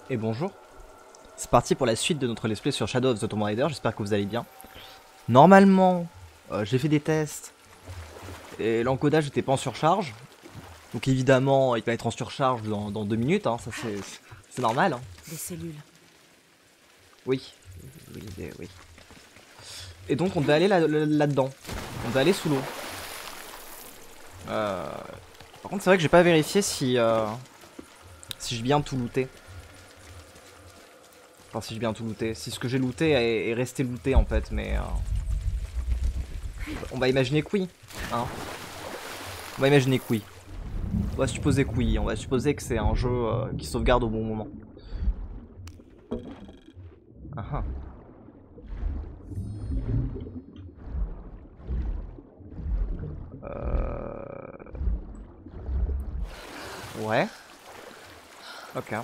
Et bonjour, c'est parti pour la suite de notre let's play sur Shadow of the Tomb Raider, j'espère que vous allez bien. Normalement, j'ai fait des tests et l'encodage n'était pas en surcharge. Donc évidemment, il va être en surcharge dans 2 minutes, hein, ça c'est normal. Hein. Des cellules. Oui, oui. Et donc on devait aller là-dedans, on devait aller sous l'eau. Par contre c'est vrai que j'ai pas vérifié si j'ai bien tout looté. Enfin si j'ai bien tout looté, si ce que j'ai looté est resté looté en fait, mais... on va imaginer que oui, hein. On va imaginer que oui. On va supposer que oui, on va supposer que c'est un jeu qui sauvegarde au bon moment. Ah ah. Ouais. Ok.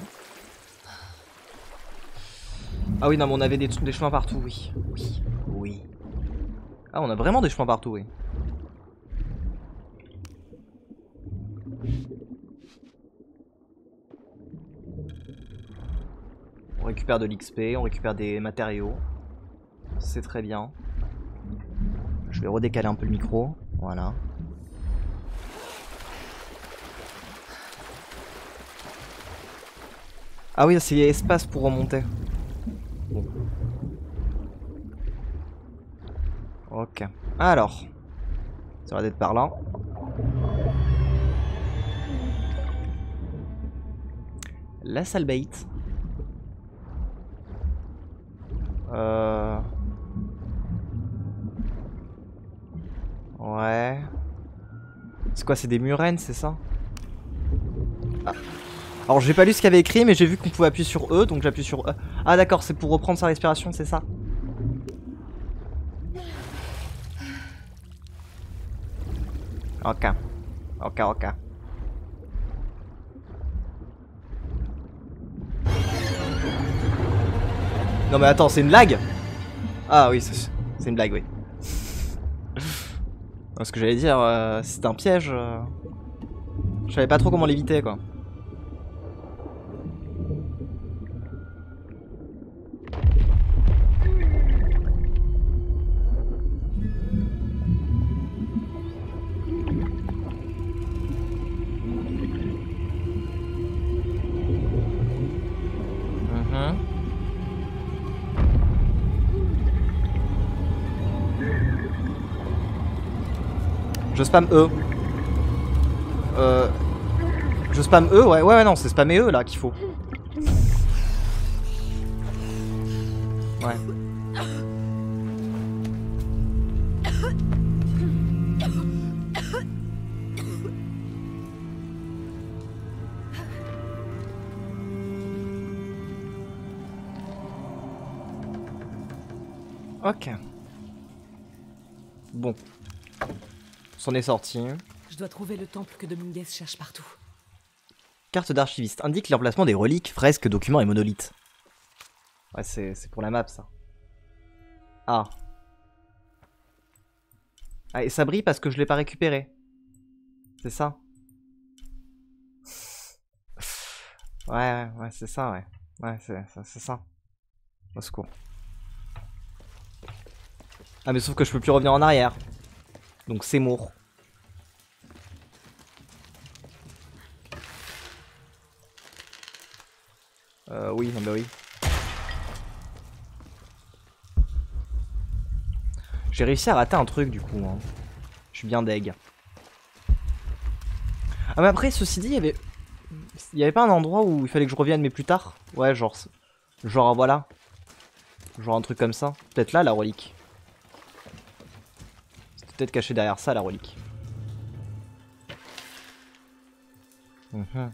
Ah oui, non, mais on avait des chemins partout, oui. Oui. Ah, on a vraiment des chemins partout, oui. On récupère de l'XP, on récupère des matériaux. C'est très bien. Je vais redécaler un peu le micro. Voilà. Ah oui, c'est espace pour remonter. Bon. Ok. Alors. Ça va être par là. La salle bait. Euh... Ouais. C'est quoi, c'est des murènes, c'est ça? Ah. Alors j'ai pas lu ce qu'il y avait écrit, mais j'ai vu qu'on pouvait appuyer sur E, donc j'appuie sur E. Ah d'accord, c'est pour reprendre sa respiration, c'est ça? Ok. Ok. Non mais attends, c'est une blague? Ah oui, c'est une blague, oui. Ce que j'allais dire, c'est un piège. Je savais pas trop comment l'éviter, quoi. Mhm. Je spam E. Euh, je spam E, ouais, non, c'est spammer E là qu'il faut. Ouais. Ok. Bon. On s'en est sorti. Je dois trouver le temple que Dominguez cherche partout. Carte d'archiviste indique l'emplacement des reliques, fresques, documents et monolithes. Ouais, c'est pour la map ça. Ah. Ah, et ça brille parce que je l'ai pas récupéré. C'est ça? Ouais, c'est ça, ouais. Ouais, c'est ça. Au secours. Ah, mais sauf que je peux plus revenir en arrière. Donc c'est mort. Oui, non, bah oui. J'ai réussi à rater un truc du coup. Hein. Je suis bien deg. Ah, mais après, ceci dit, il y avait pas un endroit où il fallait que je revienne, mais plus tard? Ouais, genre voilà. Genre un truc comme ça. Peut-être là, la relique. C'était peut-être caché derrière ça, la relique. Mhm.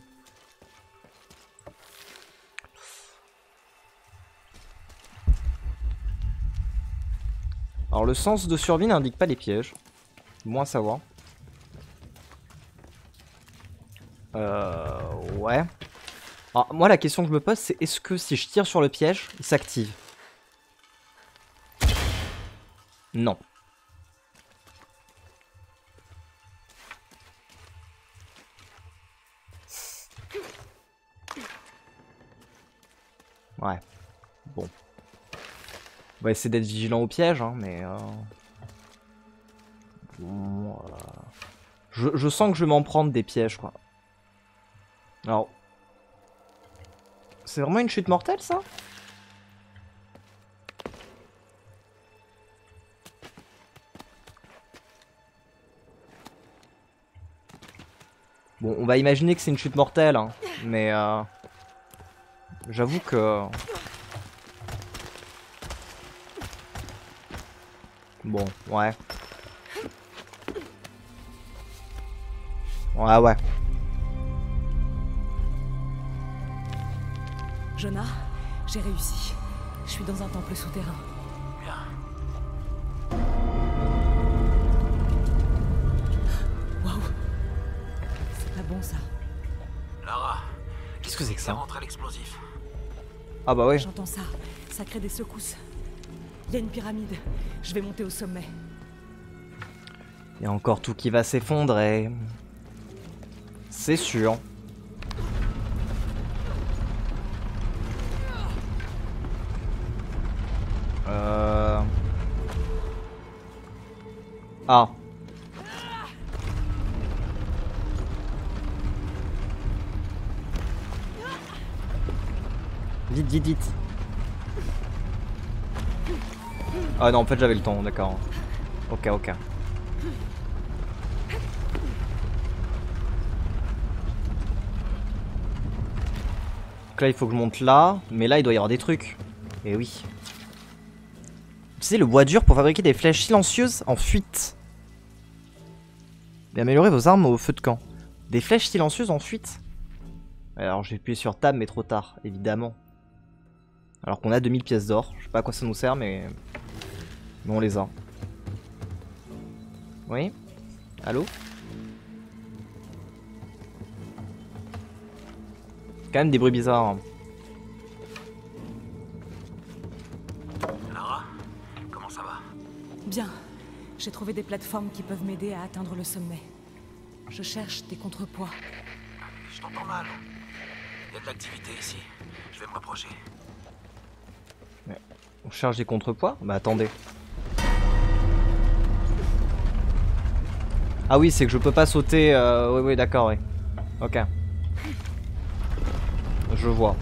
Alors le sens de survie n'indique pas les pièges. Bon à savoir. Ouais. Alors, moi la question que je me pose c'est est-ce que si je tire sur le piège, il s'active? Non. Ouais. Bon. On va essayer d'être vigilant au piège, hein, mais... Bon, je sens que je vais m'en prendre des pièges, quoi. Alors... C'est vraiment une chute mortelle, ça? Bon, on va imaginer que c'est une chute mortelle, hein, mais... J'avoue que... Bon, ouais. Ouais. Jonah, j'ai réussi. Je suis dans un temple souterrain. Bien. Waouh. C'est pas bon ça. Lara, Qu'est-ce que c'est que ça? rentre à l'explosif. Ah bah ouais. J'entends ça. Ça crée des secousses. Il y a une pyramide. Je vais monter au sommet. Il y a encore tout qui va s'effondrer. C'est sûr. Ah. Vite. Ah non, en fait j'avais le temps, d'accord. Ok. Donc là il faut que je monte là, mais là il doit y avoir des trucs. Eh oui. Utilisez le bois dur pour fabriquer des flèches silencieuses en fuite. Et améliorer vos armes au feu de camp. Des flèches silencieuses en fuite. Alors j'ai appuyé sur Tab mais trop tard, évidemment. Alors qu'on a 2000 pièces d'or. Je sais pas à quoi ça nous sert mais on les a. Oui? Allô? Quand même des bruits bizarres. Hein. Lara, comment ça va? Bien. J'ai trouvé des plateformes qui peuvent m'aider à atteindre le sommet. Je cherche des contrepoids. Je t'entends mal. Il y a de l'activité ici. Je vais me rapprocher. On cherche des contrepoids? Bah attendez. Ah oui, c'est que je peux pas sauter. Oui, d'accord, oui. Ok. Je vois.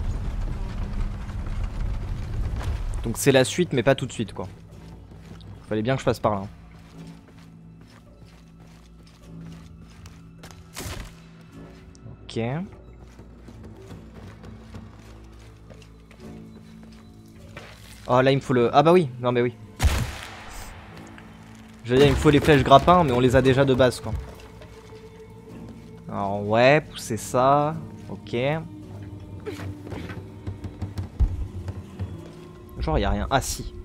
Donc c'est la suite, mais pas tout de suite, quoi. Fallait bien que je passe par là. Ok. Oh là il me faut le... Ah bah oui, non mais oui. J'allais dire il me faut les flèches grappins mais on les a déjà de base quoi. Alors ouais, pousser ça. Ok. Genre y a rien. Ah si.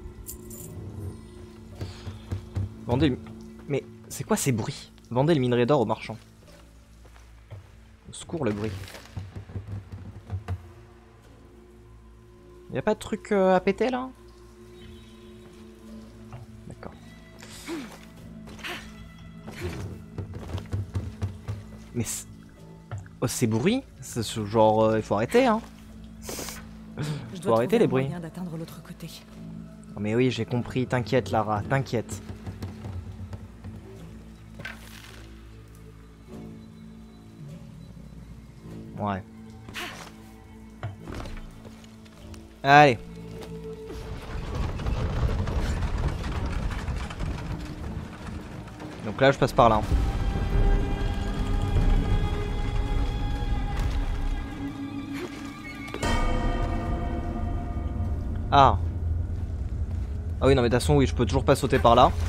Vendez le... Mais c'est quoi ces bruits? Vendez le minerai d'or au marchand. Au secours le bruit. Y'a pas de truc à péter là? D'accord. Mais oh, ces bruits, c'est ce genre il faut arrêter hein. Je Faut arrêter les bruits. moyen d'atteindre l'autre côté. Oh, mais oui, j'ai compris, t'inquiète Lara, t'inquiète. Ouais. Allez. Donc là je passe par là. Ah. Ah oui non mais de toute façon oui je peux toujours pas sauter par là.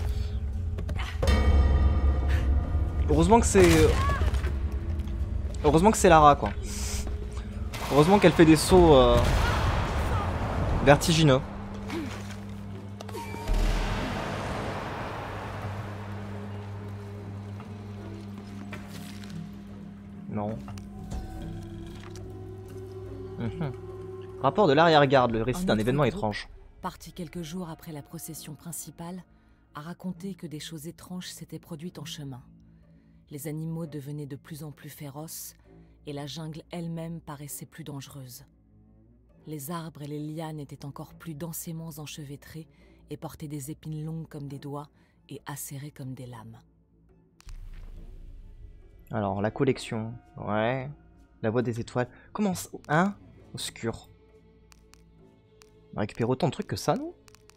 Heureusement que c'est... Heureusement que c'est Lara quoi. Heureusement qu'elle fait des sauts vertigineux. Non. Rapport de l'arrière-garde, le récit Un d'un autre événement groupe, étrange. Parti quelques jours après la procession principale, a raconté que des choses étranges s'étaient produites en chemin. Les animaux devenaient de plus en plus féroces et la jungle elle-même paraissait plus dangereuse. Les arbres et les lianes étaient encore plus densément enchevêtrés et portaient des épines longues comme des doigts et acérées comme des lames. Alors, la collection. Ouais. La voie des étoiles. Comment ça... Hein? Obscur. On récupère autant de trucs que ça, non?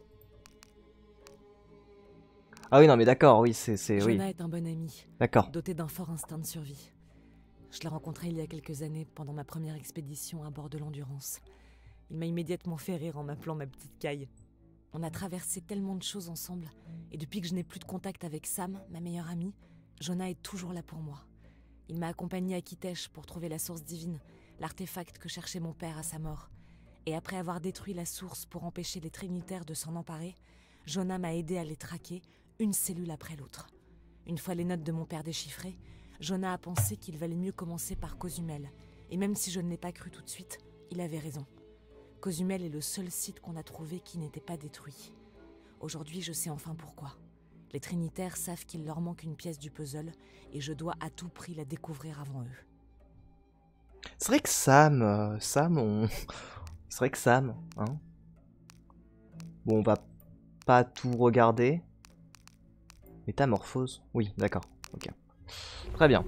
Ah oui, non, mais d'accord, oui, c'est... Oui. Jonah est un bon ami, D'accord. doté d'un fort instinct de survie. Je l'ai rencontré il y a quelques années pendant ma première expédition à bord de l'Endurance. Il m'a immédiatement fait rire en m'appelant ma petite caille. On a traversé tellement de choses ensemble, et depuis que je n'ai plus de contact avec Sam, ma meilleure amie, Jonah est toujours là pour moi. Il m'a accompagné à Kitesh pour trouver la source divine, l'artefact que cherchait mon père à sa mort. Et après avoir détruit la source pour empêcher les Trinitaires de s'en emparer, Jonah m'a aidé à les traquer, une cellule après l'autre. Une fois les notes de mon père déchiffrées, Jonah a pensé qu'il valait mieux commencer par Cozumel, et même si je ne l'ai pas cru tout de suite, il avait raison. Cozumel est le seul site qu'on a trouvé qui n'était pas détruit. Aujourd'hui, je sais enfin pourquoi. Les Trinitaires savent qu'il leur manque une pièce du puzzle, et je dois à tout prix la découvrir avant eux. C'est vrai que Sam... C'est vrai que Sam, hein. Bon, on va pas tout regarder. Métamorphose. Oui, d'accord. Ok. Très bien.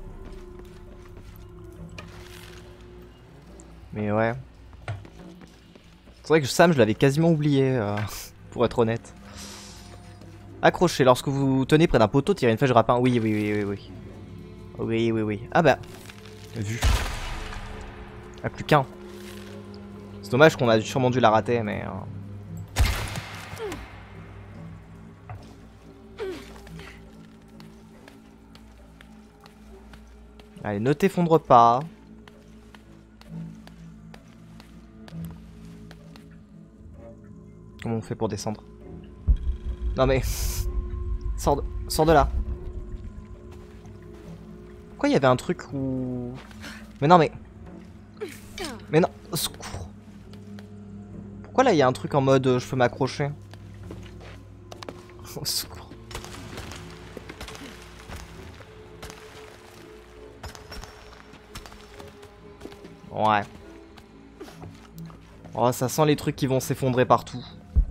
Mais ouais. C'est vrai que Sam, je l'avais quasiment oublié, pour être honnête. Accroché. Lorsque vous tenez près d'un poteau, tirez une flèche de rapin. Oui, oui, oui, oui, oui. Oui, oui, oui. Ah bah. Vu. Ah, plus qu'un. C'est dommage qu'on a sûrement dû la rater, mais... Allez, ne t'effondre pas. Comment on fait pour descendre? Non mais... Sors de là. Pourquoi il y avait un truc où... Mais non mais... Mais non, au secours. Pourquoi là il y a un truc en mode je peux m'accrocher? Au secours. Ouais. Oh, ça sent les trucs qui vont s'effondrer partout.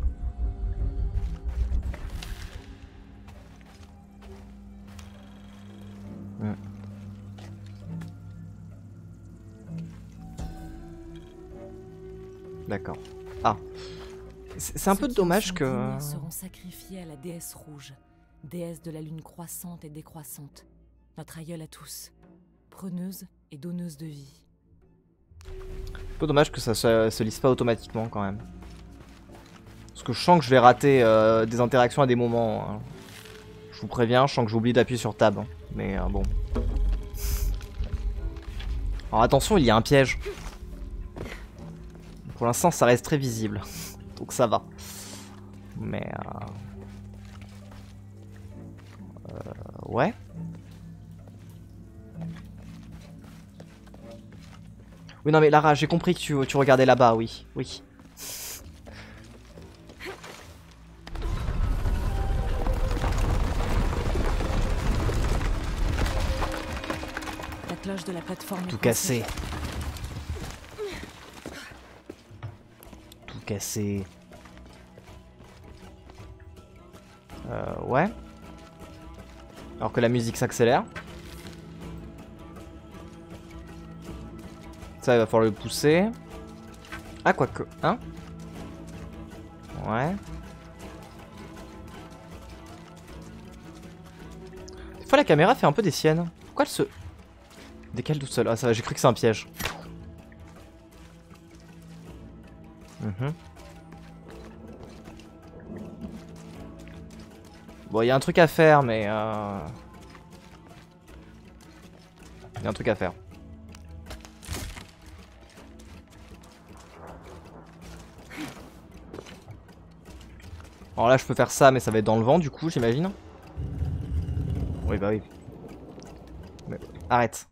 D'accord. Ah. C'est un peu dommage que... Ceux qui seront sacrifiés à la déesse rouge, déesse de la lune croissante et décroissante. Notre aïeule à tous. Preneuse et donneuse de vie. Un peu dommage que ça se lise pas automatiquement quand même. Parce que je sens que je vais rater des interactions à des moments. Hein. Je vous préviens, je sens que j'oublie d'appuyer sur Tab. Hein. Mais bon. Alors attention, il y a un piège. Pour l'instant, ça reste très visible. Donc ça va. Mais... ouais. Oui, non mais Lara, j'ai compris que tu regardais là-bas, oui. Oui. La cloche de la plateforme. Tout cassé. Tout cassé. Ouais. Alors que la musique s'accélère. Ça, il va falloir le pousser. Ah, quoique. Hein? Ouais. Des fois, la caméra fait un peu des siennes. Pourquoi elle se décale tout seul? Ah, ça va, j'ai cru que c'est un piège. Bon, il y a un truc à faire, mais... Il y a un truc à faire. Alors là, je peux faire ça, mais ça va être dans le vent, du coup, j'imagine. Oui, bah oui. Mais... Arrête.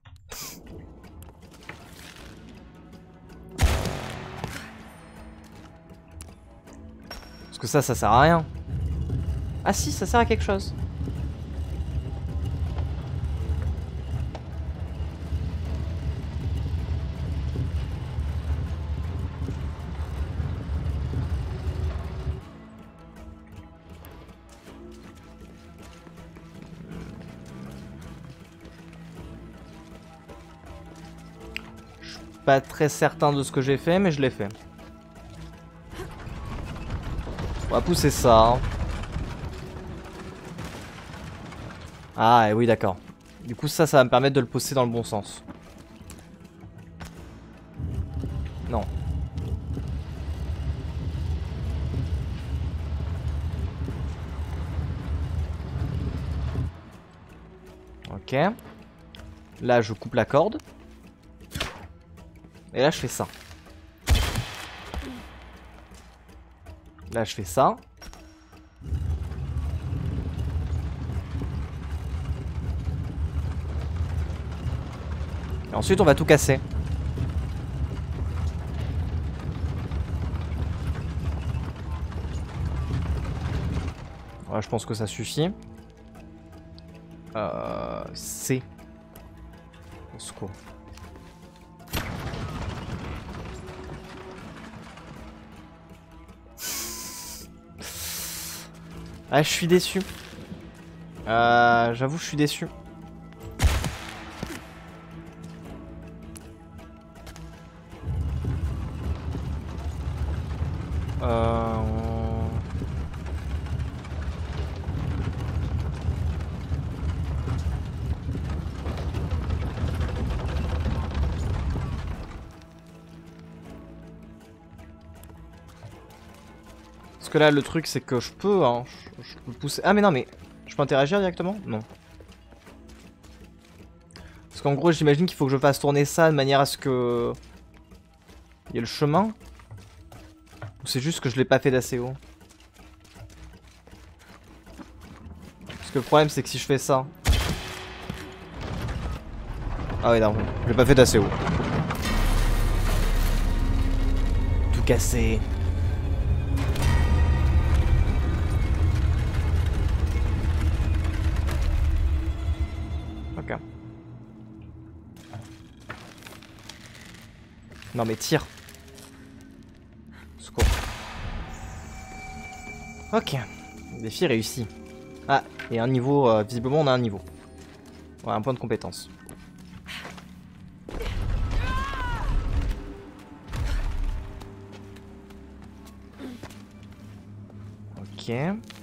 Parce que ça sert à rien. Ah si, ça sert à quelque chose. pas très certain de ce que j'ai fait, mais je l'ai fait. On va pousser ça. Hein. Ah, et oui, d'accord. Du coup, ça va me permettre de le pousser dans le bon sens. Non. Ok. Là, je coupe la corde. Et là, je fais ça. Là, je fais ça. Et ensuite, on va tout casser. Ouais, je pense que ça suffit. C. Au secours. Ah, je suis déçu. J'avoue, je suis déçu. Parce que là, le truc, c'est que je peux, hein, je peux pousser. Ah, mais non, mais je peux interagir directement? Non. Parce qu'en gros, j'imagine qu'il faut que je fasse tourner ça de manière à ce que il y ait le chemin. Ou c'est juste que je l'ai pas fait d'assez haut? Parce que le problème, c'est que si je fais ça. Ah, ouais, non, je l'ai pas fait d'assez haut. Tout cassé. Ok. Non mais tire. Secours. Ok. Défi réussi. Ah, et un niveau, visiblement on a un niveau. Ouais, un point de compétence. Ok.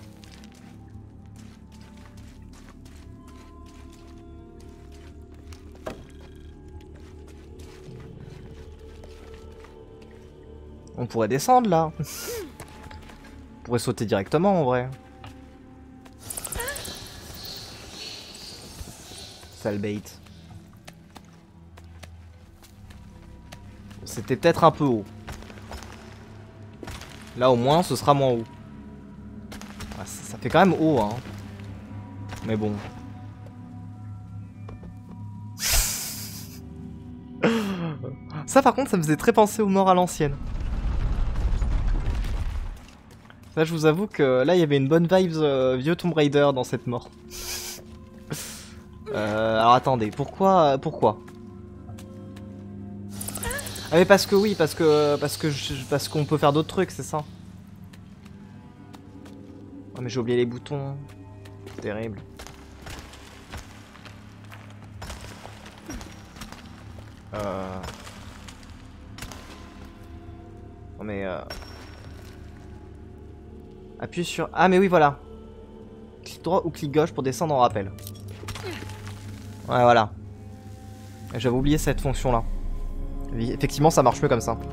On pourrait descendre là. On pourrait sauter directement en vrai. Sale bait. C'était peut-être un peu haut. Là au moins ce sera moins haut. Ah, ça fait quand même haut hein. Mais bon. Ça par contre ça me faisait très penser aux morts à l'ancienne. Là je vous avoue que là il y avait une bonne vibe vieux Tomb Raider dans cette mort. Alors attendez, pourquoi Ah mais parce que oui, parce qu'on peut faire d'autres trucs, c'est ça. Oh mais j'ai oublié les boutons. Terrible. Non mais appuie sur... Ah mais oui voilà. Clic droit ou clic gauche pour descendre en rappel. Ouais voilà. J'avais oublié cette fonction là. Effectivement ça marche mieux comme ça.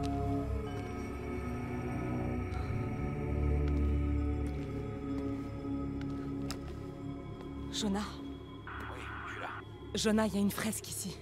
Jonah. Oui, je suis là. Jonah, il y a une fresque ici.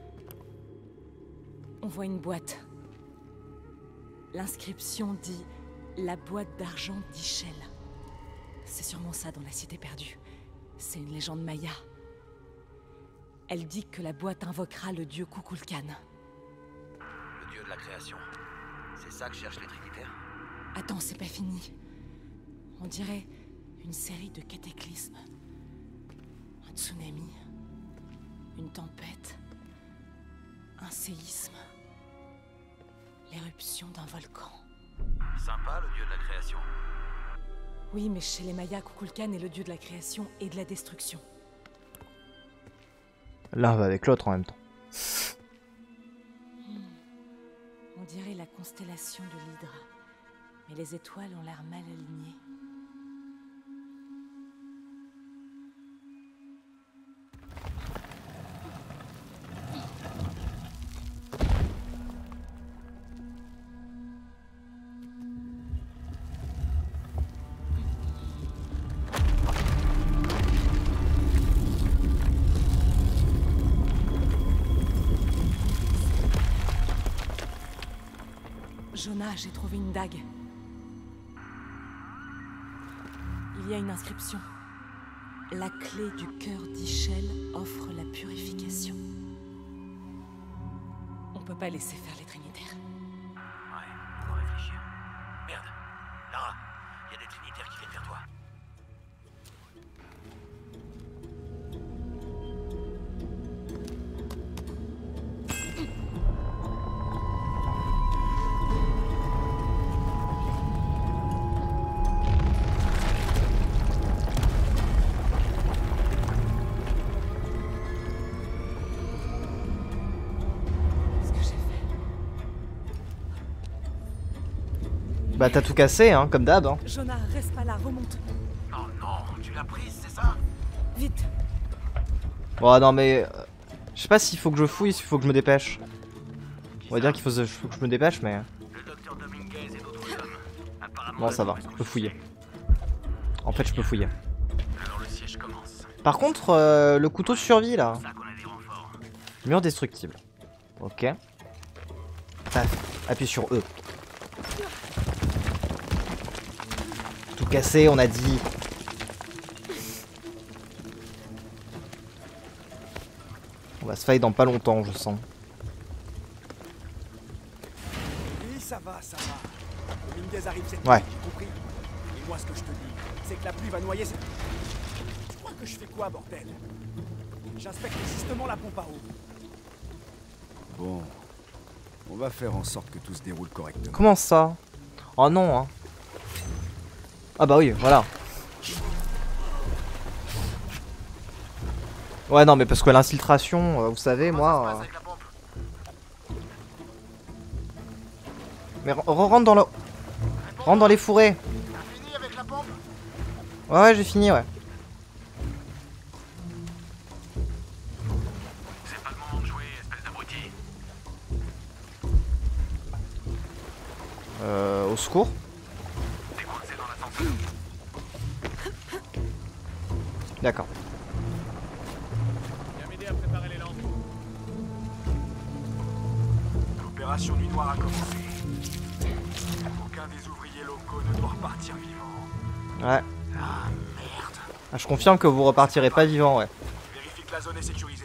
On voit une boîte. L'inscription dit « La boîte d'argent d'Ishel ». C'est sûrement ça dans la cité perdue. C'est une légende maya. Elle dit que la boîte invoquera le dieu Kukulkan. Le dieu de la création. C'est ça que cherchent les trinitaires? Attends, c'est pas fini. On dirait une série de cataclysmes. Un tsunami. Une tempête. Un séisme. L'éruption d'un volcan. Sympa, le dieu de la création. Oui, mais chez les Mayas, Kukulkan est le dieu de la création et de la destruction. L'un va avec l'autre en même temps. dirait la constellation de l'Hydra. Mais les étoiles ont l'air mal alignées. Jonah, j'ai trouvé une dague. Il y a une inscription. La clé du cœur d'Ischel offre la purification. On peut pas laisser faire les Trinitaires. Ouais, on va réfléchir. Merde. Lara, il y a des Trinitaires qui viennent vers toi. Bah t'as tout cassé, hein, comme d'hab. Hein. Jonah, reste pas là, remonte. Oh non, tu l'as prise, c'est ça? Vite. Bon, non mais... je sais pas s'il faut que je fouille, s'il faut que je me dépêche. On va dire qu'il faut que je me dépêche, mais... Le docteur Dominguez et d'autres hommes. Apparemment, Bon, ça va, je peux fouiller. En fait, je peux fouiller. alors le siège commence. Par contre, le couteau de survie, là. C'est ça qu'on a des renforts. Mur destructible. Ok. Paf. Appuie sur E. Tout cassé, on a dit. On va se fight dans pas longtemps, je sens. Oui, ça va, ça va. Dominguez arrive cette Ouais. nuit, j'ai compris. Et moi, ce que je te dis, c'est que la pluie va noyer cette... Tu crois que je fais quoi, bordel? J'inspecte justement la pompe à eau. Bon. On va faire en sorte que tout se déroule correctement. Comment ça? Oh non, hein. Ah bah oui, voilà. Ouais, non, mais parce que l'infiltration, vous savez, moi... Avec la pompe. Mais rentre dans le... Rentre dans les fourrés. T'as fini avec la pompe? Ouais, j'ai fini, ouais. C'est pas le moment de jouer, espèce d'abruti. Au secours. T'es coincé dans l'ascenseur. D'accord. Viens m'aider à préparer les lampes. L'opération Nuit Noire a commencé. Aucun des ouvriers locaux ne doit repartir vivant. Ouais. Ah merde. Ah, je confirme que vous repartirez pas vivant, ouais. Vérifie que la zone est sécurisée.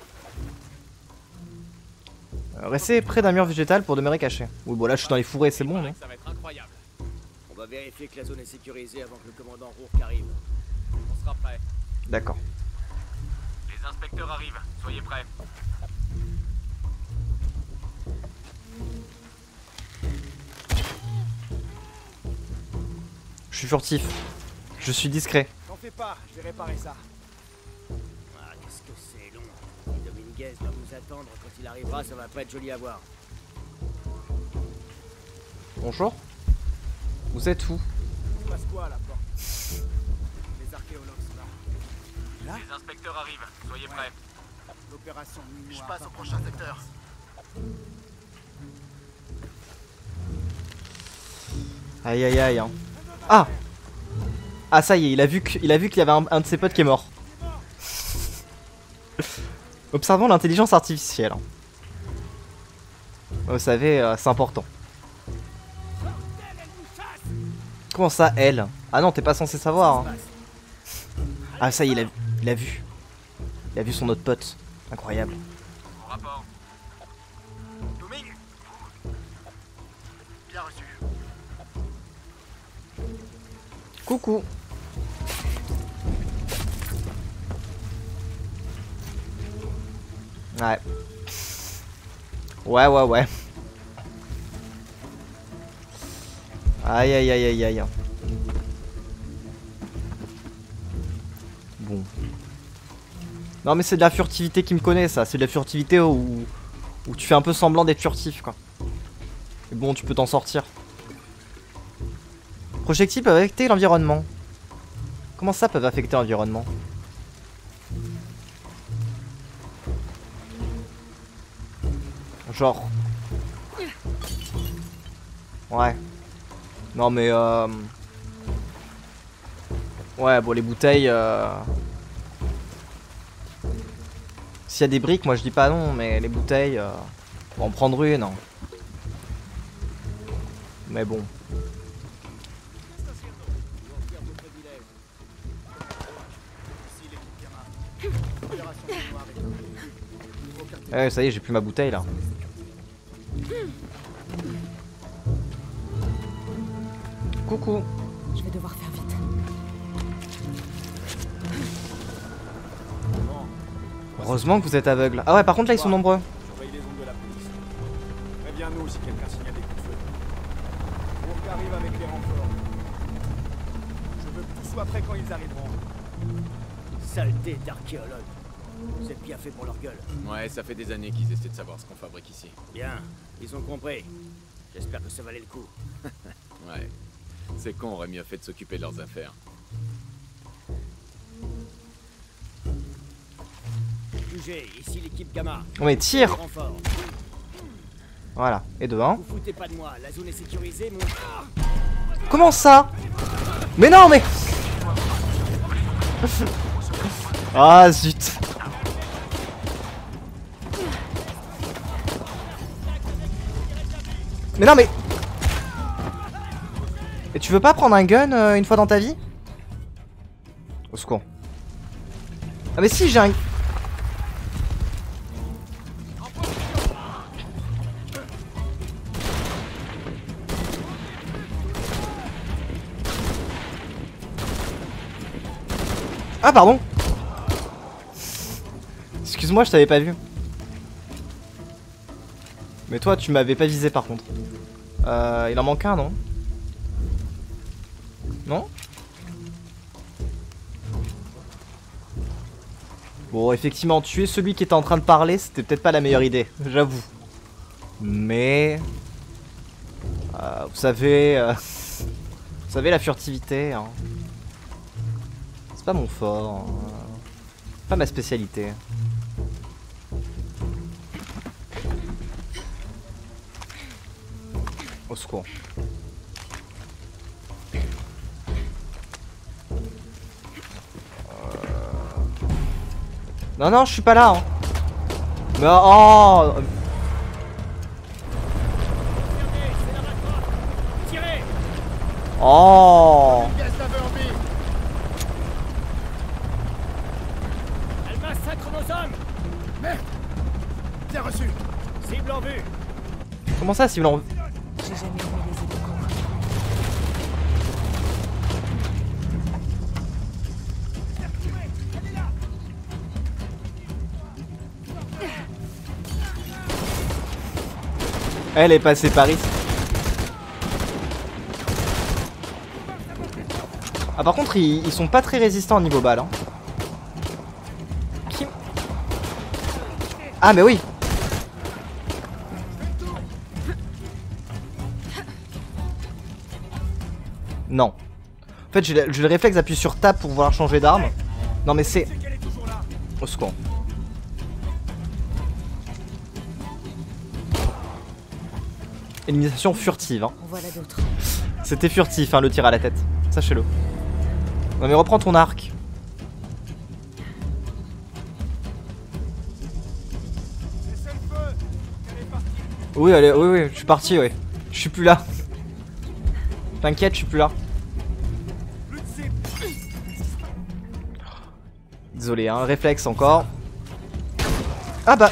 Restez près d'un mur végétal pour demeurer caché. Oui, bon là je suis dans les fourrés, c'est bon, non? Ça va être incroyable. On va vérifier que la zone est sécurisée avant que le commandant Rourke arrive. On sera prêt. D'accord. Les inspecteurs arrivent, soyez prêts. Je suis furtif. Je suis discret. T'en fais pas, je vais réparer ça. Ah, qu'est-ce que c'est long. Si Dominguez doit nous attendre quand il arrivera, ça va pas être joli à voir. Bonjour. Vous êtes où? Il se passe quoi à la porte? Les archéologues sont là. Les inspecteurs arrivent, soyez prêts. L'opération Nuit Je Noire. passe au prochain secteur. Aïe aïe aïe. Hein. Ah! Ah ça y est, il a vu qu'il y avait un de ses potes qui est mort. Observons l'intelligence artificielle. Vous savez, c'est important. Comment ça, elle? Ah non, t'es pas censé savoir. Hein. Ah ça y est, il a vu. Il a vu son autre pote. Incroyable. Mon rapport. Domingue. Bien reçu. Coucou. Ouais. Ouais. Aïe aïe aïe aïe aïe. Bon. Non mais c'est de la furtivité qui me connaît ça. C'est de la furtivité où tu fais un peu semblant d'être furtif quoi. Mais bon, tu peux t'en sortir. Projectiles peuvent affecter l'environnement. Comment ça peuvent affecter l'environnement? Genre. Ouais. Non mais ouais, bon les bouteilles s'il y a des briques, moi je dis pas non, mais les bouteilles on va en prendre une. Hein. Mais bon. Ouais, ça y est, j'ai plus ma bouteille là. Coucou. Je vais devoir faire vite. Heureusement que vous êtes aveugle. Ah ouais, par contre là ils sont nombreux. Surveille les ondes de la police. Préviens-nous si quelqu'un signale des coups de feu. Bourg arrive avec les renforts. Je veux que tout soit prêt quand ils arriveront. Saleté d'archéologue. Vous êtes bien fait pour leur gueule. Ouais, ça fait des années qu'ils essaient de savoir ce qu'on fabrique ici. Bien, ils ont compris. J'espère que ça valait le coup. Ouais. C'est con, on aurait mieux fait de s'occuper de leurs affaires. QG, ici l'équipe Gamma. On met tire. Renfort. Voilà, et de 1. Vous foutez pas de moi, la zone est sécurisée, mon... Comment ça? Mais non mais ah zut. Mais non mais... Et tu veux pas prendre un gun une fois dans ta vie? Au secours. Ah mais si j'ai un... Ah pardon. Excuse-moi, je t'avais pas vu. Mais toi tu m'avais pas visé par contre. Il en manque un, non? Non? Bon, effectivement, tuer celui qui était en train de parler, c'était peut-être pas la meilleure idée, j'avoue. Mais... vous savez... vous savez, la furtivité, hein. C'est pas mon fort. Hein. Pas ma spécialité. Au secours. Non, non, je suis pas là. Hein. Mais oh. Oh. Elle massacre nos hommes. Merde. Bien reçu. Cible en vue. Comment ça, si vous l'en... J'ai jamais aimé les époques. Elle est passée par ici. Ah par contre ils sont pas très résistants au niveau balle hein. Qui... Ah mais oui. Non. En fait j'ai le réflexe d'appuyer sur tab pour vouloir changer d'arme. Non mais c'est... Au secours. Élimination furtive hein. En voilà d'autres. C'était furtif hein, le tir à la tête. Sachez-le. Non mais reprends ton arc. Oui, allez, oui, oui, je suis parti, oui. Je suis plus là. T'inquiète, je suis plus là. Désolé, hein, réflexe encore. Ah bah.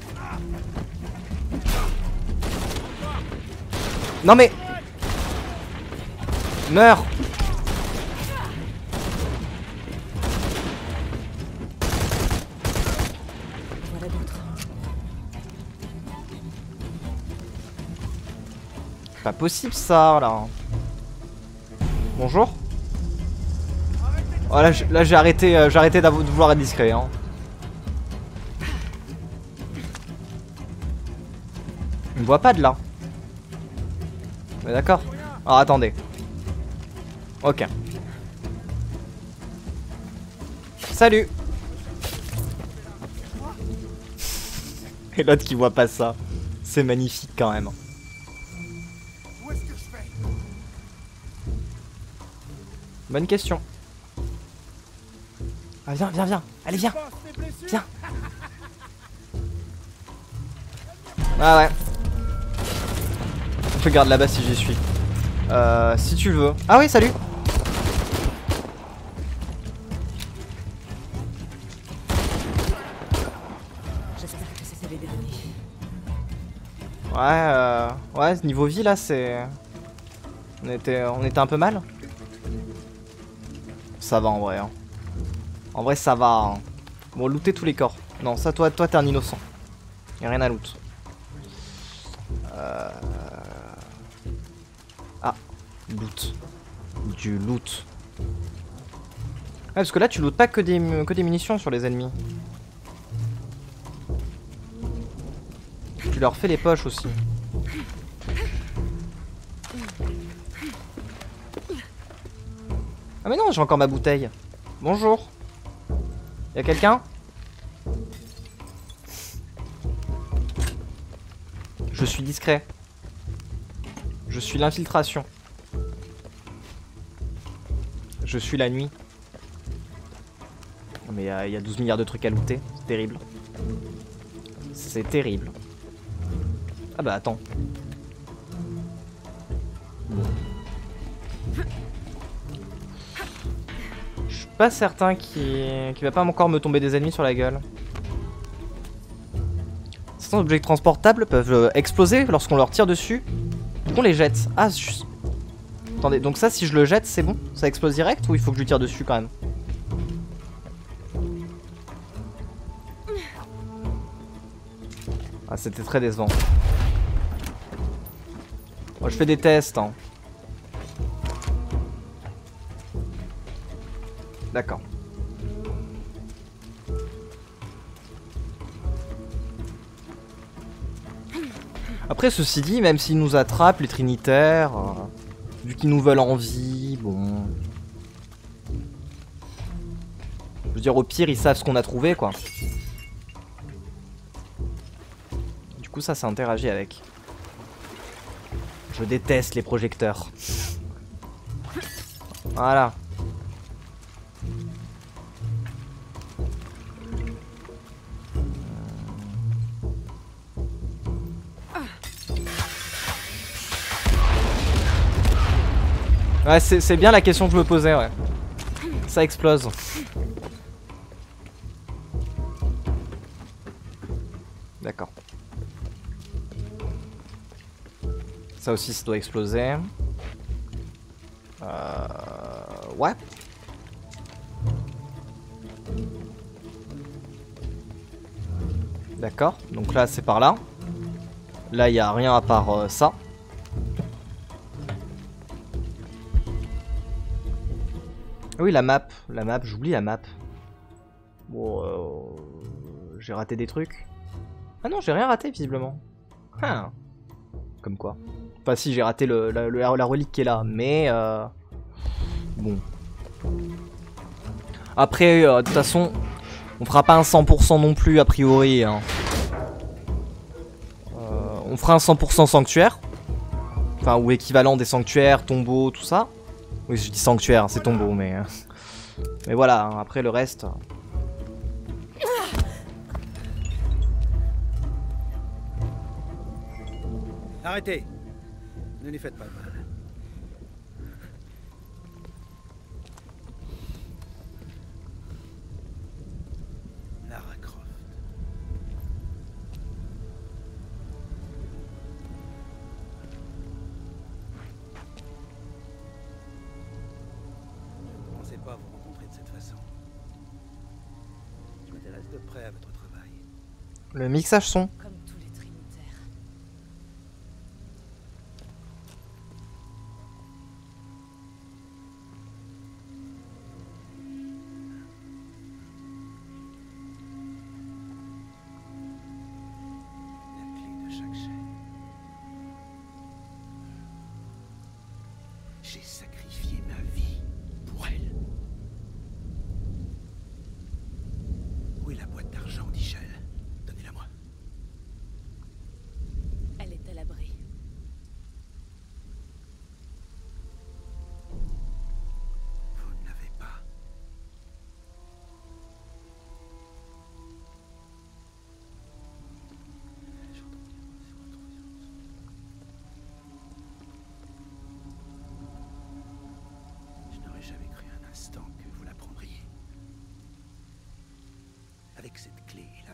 Non mais. Meurs. Voilà d'autres. Pas possible ça là. Bonjour. Oh, là j'ai arrêté, de vouloir être discret hein. Il me voit pas de là. Mais d'accord. Alors attendez. Ok. Salut. Et l'autre qui voit pas ça. C'est magnifique quand même. Où est-ce que je vais? Bonne question. Ah viens, viens, viens. Allez viens. Boss, tes blessures? Viens. Ah ouais. Je regarde là-bas si j'y suis. Si tu veux. Ah oui, salut. J'espère que c'était les derniers. Ouais, niveau vie là, c'est... On était un peu mal. Ça va en vrai. Hein. En vrai, ça va. Hein. Bon, looter tous les corps. Non, ça, toi t'es un innocent. Y'a rien à loot. Ah, loot. Du loot. Ouais, parce que là, tu lootes pas que des munitions sur les ennemis. Tu leur fais les poches aussi. Ah mais non, j'ai encore ma bouteille. Bonjour. Y'a quelqu'un? Je suis discret. Je suis l'infiltration. Je suis la nuit. Mais il y a 12 milliards de trucs à looter. C'est terrible. C'est terrible. Ah bah attends. Bon. Je suis pas certain qu'il va pas encore me tomber des ennemis sur la gueule. Certains objets transportables peuvent exploser lorsqu'on leur tire dessus. Donc on les jette. Ah, juste... Attendez, donc ça si je le jette c'est bon? Ça explose direct ou il faut que je lui tire dessus quand même? Ah, c'était très décevant. Moi je fais des tests hein. D'accord. Après ceci dit, même s'ils nous attrapent les trinitaires, vu qu'ils nous veulent en vie, bon... Je veux dire au pire ils savent ce qu'on a trouvé quoi. Du coup ça interagit avec. Je déteste les projecteurs. Voilà. Ouais, c'est bien la question que je me posais, ouais. Ça explose. D'accord. Ça aussi, ça doit exploser. Ouais. D'accord. Donc là, c'est par là. Là, il n'y a rien à part ça. Oui, la map, j'oublie la map. Bon, j'ai raté des trucs. Ah non, j'ai rien raté visiblement. Ah. Comme quoi. Enfin si, j'ai raté la relique qui est là, mais bon. Après, de toute façon, on fera pas un 100% non plus a priori. Hein. On fera un 100% sanctuaire. Enfin, ou équivalent des sanctuaires, tombeaux, tout ça. Oui, je dis sanctuaire, c'est tombeau, mais voilà, hein, après le reste... Arrêtez. Ne lui faites pas mal. Lara Croft. Je ne pensais pas vous rencontrer de cette façon. Je m'intéresse de près à votre travail. Le mixage son. Comme tous les trinitaires. La clé de chaque chaîne.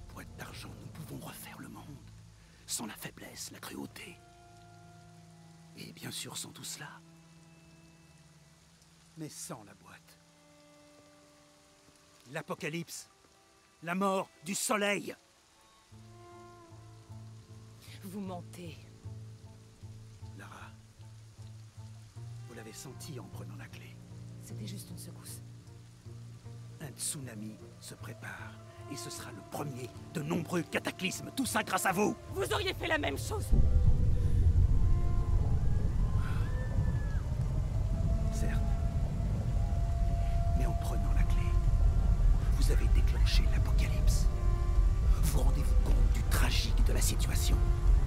boîte d'argent, nous pouvons refaire le monde. Sans la faiblesse, la cruauté. Et bien sûr sans tout cela. Mais sans la boîte. L'apocalypse. La mort du soleil. Vous mentez. Lara, vous l'avez senti en prenant la clé. C'était juste une secousse. Un tsunami se prépare. Et ce sera le premier de nombreux cataclysmes. Tout ça grâce à vous. Vous auriez fait la même chose. Certes. Mais en prenant la clé, vous avez déclenché l'apocalypse. Vous rendez-vous compte du tragique de la situation?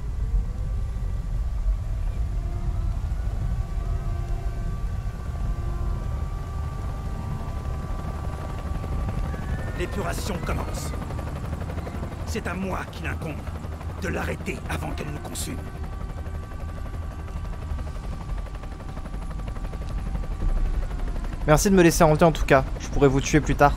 L'épuration commence. C'est à moi qu'il incombe de l'arrêter avant qu'elle nous consume. Merci de me laisser en vie en tout cas. Je pourrais vous tuer plus tard.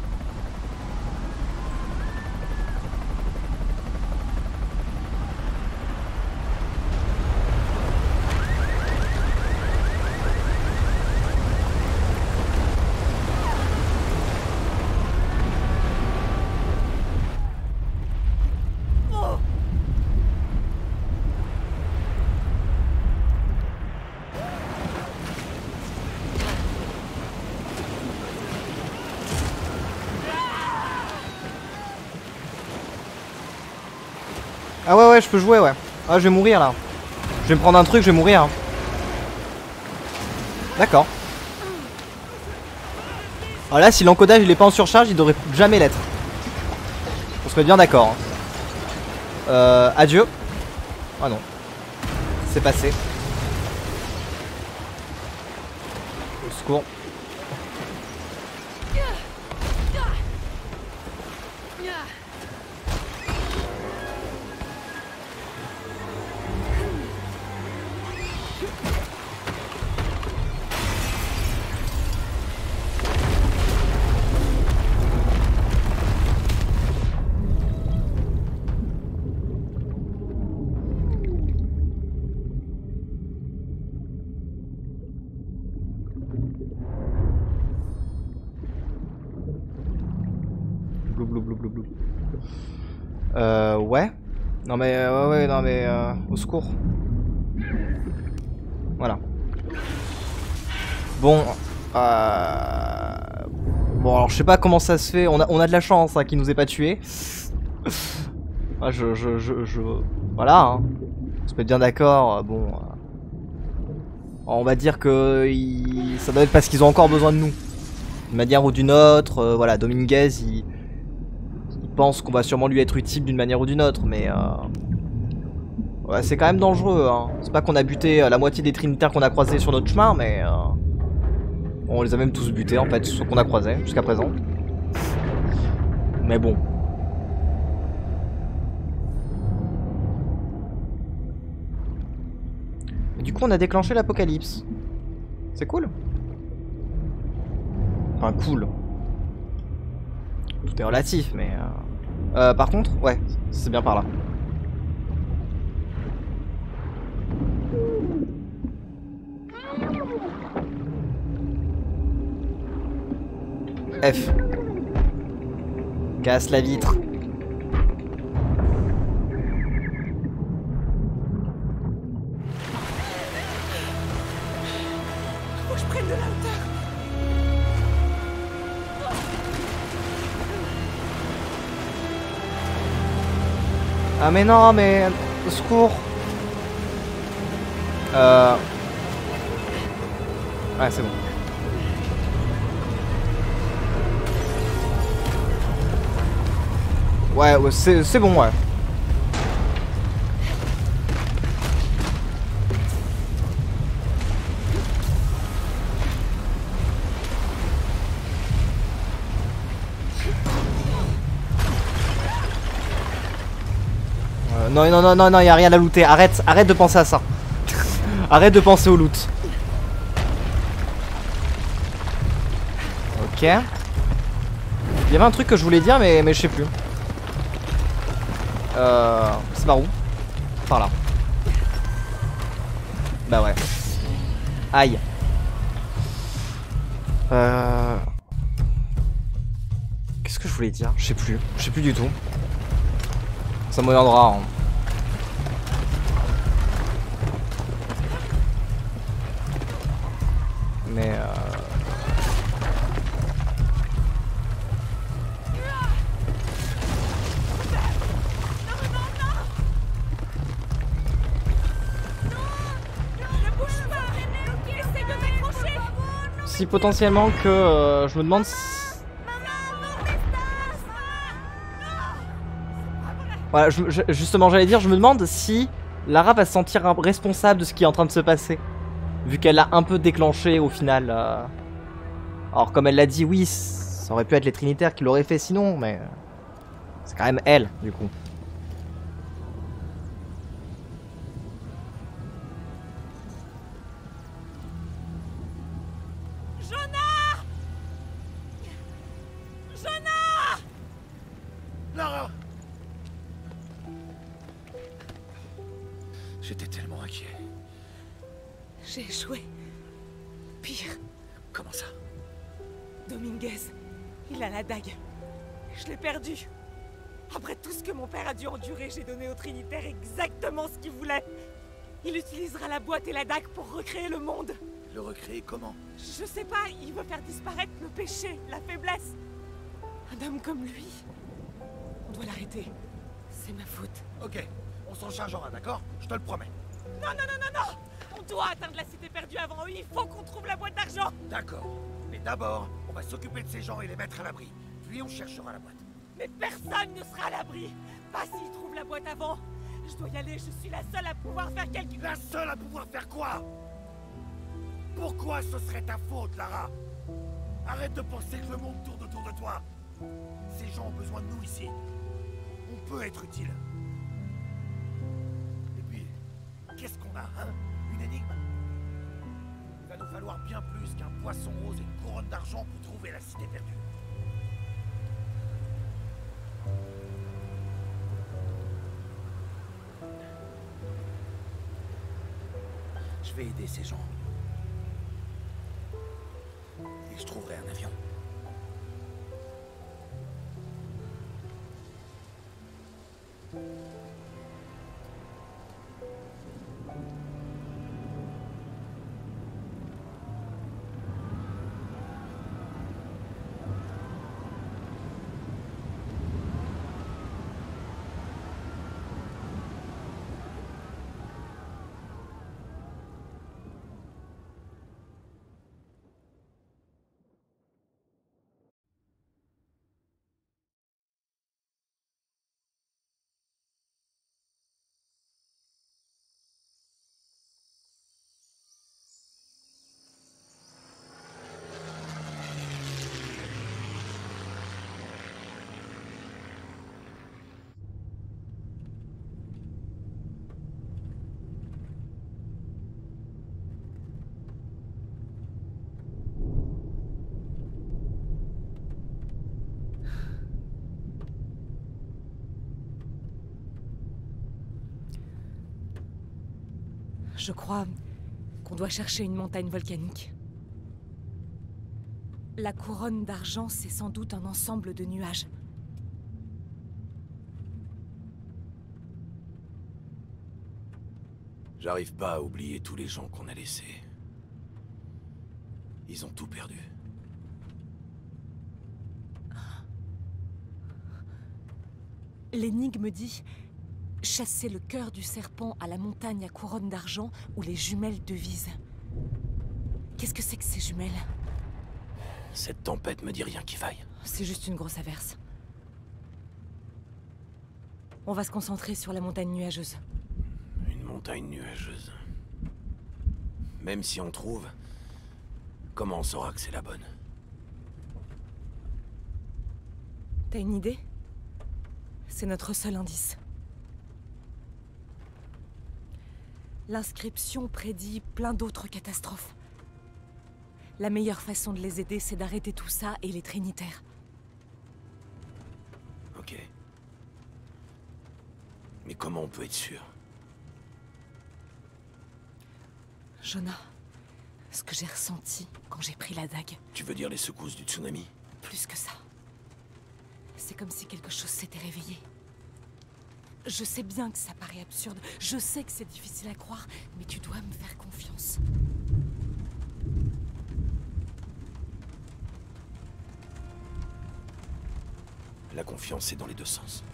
Ah ouais, je peux jouer, ouais. Ah, je vais mourir là. Je vais me prendre un truc, je vais mourir. D'accord. Alors là, si l'encodage il est pas en surcharge, il devrait jamais l'être. On se met bien d'accord. Adieu. Ah non. C'est passé. Au secours. Ouais. Non mais ouais, non mais au secours. Voilà. Bon. Bon alors je sais pas comment ça se fait. On a de la chance hein, qu'il nous ait pas tué. Ah, voilà. Hein. On se met bien d'accord. Bon. On va dire que ça doit être parce qu'ils ont encore besoin de nous. D'une manière ou d'une autre. Voilà, Dominguez il pense qu'on va sûrement lui être utile d'une manière ou d'une autre, mais ouais, c'est quand même dangereux. Hein. C'est pas qu'on a buté la moitié des trinitaires qu'on a croisés sur notre chemin, mais on les a même tous butés en fait, ceux qu'on a croisés jusqu'à présent. Mais bon. Et du coup, on a déclenché l'apocalypse. C'est cool. Enfin, cool. Tout est relatif, mais par contre, ouais, c'est bien par là. F. Casse la vitre. Faut que je prenne de la hauteur. Ah mais non, mais au secours. Ouais, c'est bon. Ouais, c'est bon, ouais. Non, y a rien à looter. Arrête de penser à ça. Arrête de penser au loot. Ok. Il y avait un truc que je voulais dire, mais je sais plus. C'est par où? Par là. Bah ouais. Aïe. Qu'est-ce que je voulais dire? Je sais plus. Je sais plus du tout. Ça me reviendra. Hein. Mais si potentiellement que je me demande si... Voilà, justement j'allais dire, je me demande si Lara va se sentir responsable de ce qui est en train de se passer. Vu qu'elle l'a un peu déclenché au final. Alors comme elle l'a dit, oui, ça aurait pu être les Trinitaires qui l'auraient fait sinon, mais... c'est quand même elle, du coup. Lara! J'étais tellement inquiet. J'ai échoué. Pire, Comment ça? Dominguez, il a la dague. Je l'ai perdue. Après tout ce que mon père a dû endurer, j'ai donné au Trinitaire exactement ce qu'il voulait. Il utilisera la boîte et la dague pour recréer le monde. Le recréer comment? Je sais pas, il veut faire disparaître le péché, la faiblesse. Un homme comme lui, on doit l'arrêter. C'est ma faute. Ok, on s'en chargera, d'accord? Je te le promets. Non, non, non, non, non! On doit atteindre la cité perdue avant eux, il faut qu'on trouve la boîte d'argent! D'accord. Mais d'abord, on va s'occuper de ces gens et les mettre à l'abri. Puis on cherchera la boîte. Mais personne ne sera à l'abri! Pas s'ils trouvent la boîte avant! Je dois y aller, je suis la seule à pouvoir faire quelque... La seule à pouvoir faire quoi? Pourquoi ce serait ta faute, Lara? Arrête de penser que le monde tourne autour de toi. Ces gens ont besoin de nous ici. On peut être utile. Et puis, qu'est-ce qu'on a, hein? Une énigme? Il va nous falloir bien plus qu'un poisson rose et une couronne d'argent pour trouver la cité perdue. Je vais aider ces gens. Et je trouverai un avion. Je crois qu'on doit chercher une montagne volcanique. La couronne d'argent, c'est sans doute un ensemble de nuages. J'arrive pas à oublier tous les gens qu'on a laissés. Ils ont tout perdu. L'énigme dit « Chasser le cœur du serpent à la montagne à couronne d'argent où les jumelles devisent ». Qu'est-ce que c'est que ces jumelles? Cette tempête me dit rien qui vaille. C'est juste une grosse averse. On va se concentrer sur la montagne nuageuse. Une montagne nuageuse. Même si on trouve, comment on saura que c'est la bonne? T'as une idée? C'est notre seul indice. L'inscription prédit plein d'autres catastrophes. La meilleure façon de les aider, c'est d'arrêter tout ça et les Trinitaires. Ok. Mais comment on peut être sûr? Jonah, ce que j'ai ressenti quand j'ai pris la dague, Tu veux dire les secousses du tsunami? plus que ça. C'est comme si quelque chose s'était réveillé. Je sais bien que ça paraît absurde, je sais que c'est difficile à croire, mais tu dois me faire confiance. La confiance est dans les deux sens.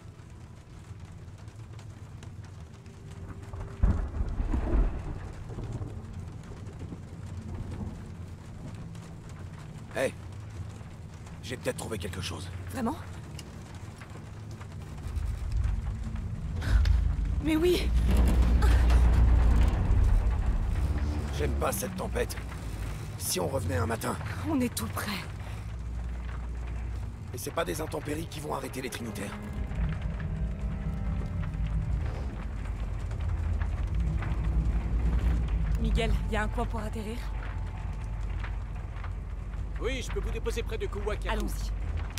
Hey, j'ai peut-être trouvé quelque chose. Vraiment? Mais oui! J'aime pas cette tempête. Si on revenait un matin, On est tout près. et c'est pas des intempéries qui vont arrêter les Trinitaires. Miguel, y a un coin pour atterrir? Oui, je peux vous déposer près de Kuwaki. Allons-y.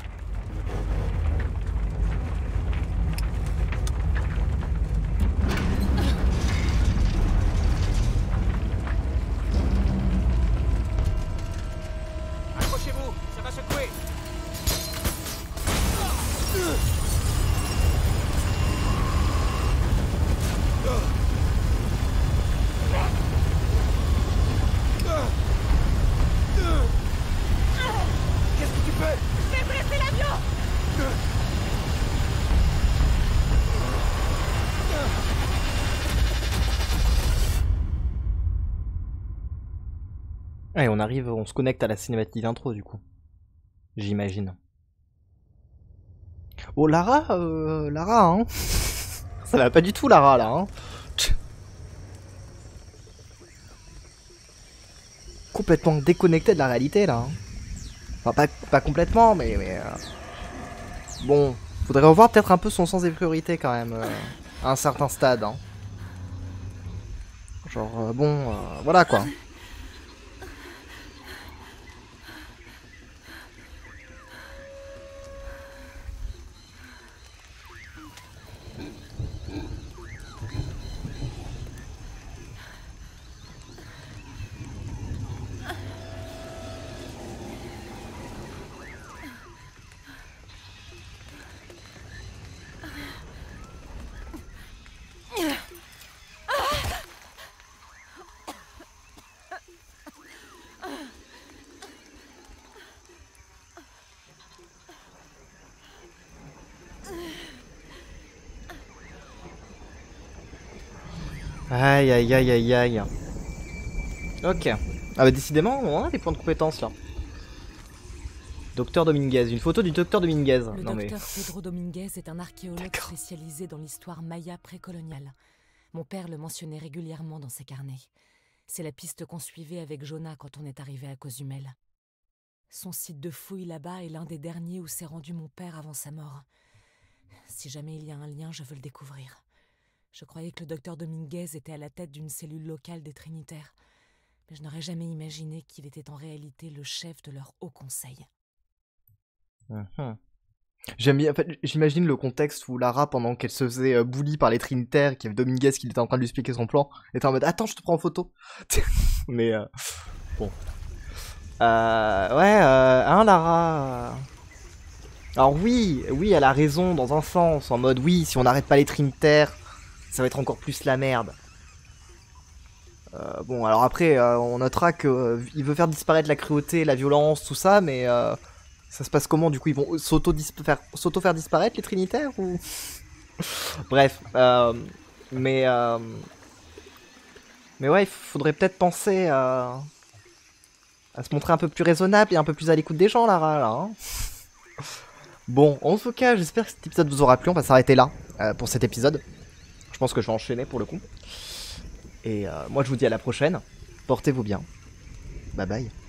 Accrochez-vous, ça va secouer. Qu'est-ce que tu fais? Ouais, on arrive, on se connecte à la cinématique d'intro du coup. J'imagine. Oh Lara, Lara, hein. Ça va pas du tout Lara là, hein. Complètement déconnecté de la réalité là. Hein. Enfin pas complètement, mais bon, faudrait revoir peut-être un peu son sens des priorités quand même à un certain stade. Hein. Genre bon, voilà quoi. Aïe aïe aïe aïe aïe. Ok. Ah bah décidément, on a des points de compétence là. Docteur Dominguez, une photo du docteur Dominguez. Le Non mais... docteur Pedro Dominguez est un archéologue D'accord. spécialisé dans l'histoire maya précoloniale. Mon père le mentionnait régulièrement dans ses carnets. C'est la piste qu'on suivait avec Jonah quand on est arrivé à Cozumel. Son site de fouille là-bas est l'un des derniers où s'est rendu mon père avant sa mort. Si jamais il y a un lien, je veux le découvrir. Je croyais que le docteur Dominguez était à la tête d'une cellule locale des Trinitaires, mais je n'aurais jamais imaginé qu'il était en réalité le chef de leur haut conseil. J'aime bien, en fait, j'imagine le contexte où Lara, pendant qu'elle se faisait bully par les Trinitaires, qu'il y avait Dominguez qui était en train de lui expliquer son plan, était en mode attends, je te prends en photo. Mais bon. Hein, Lara. Alors oui, elle a raison dans un sens, en mode oui, si on n'arrête pas les Trinitaires, ça va être encore plus la merde. Bon, alors après, on notera que il veut faire disparaître la cruauté, la violence, tout ça, mais ça se passe comment du coup? Ils vont s'auto-faire disparaître les Trinitaires ou... Bref, mais ouais, il faudrait peut-être penser à se montrer un peu plus raisonnable et un peu plus à l'écoute des gens, Lara, là. Hein. Bon, en tout cas, j'espère que cet épisode vous aura plu. On va s'arrêter là pour cet épisode. Je pense que je vais enchaîner pour le coup. Et moi, je vous dis à la prochaine. Portez-vous bien. Bye bye.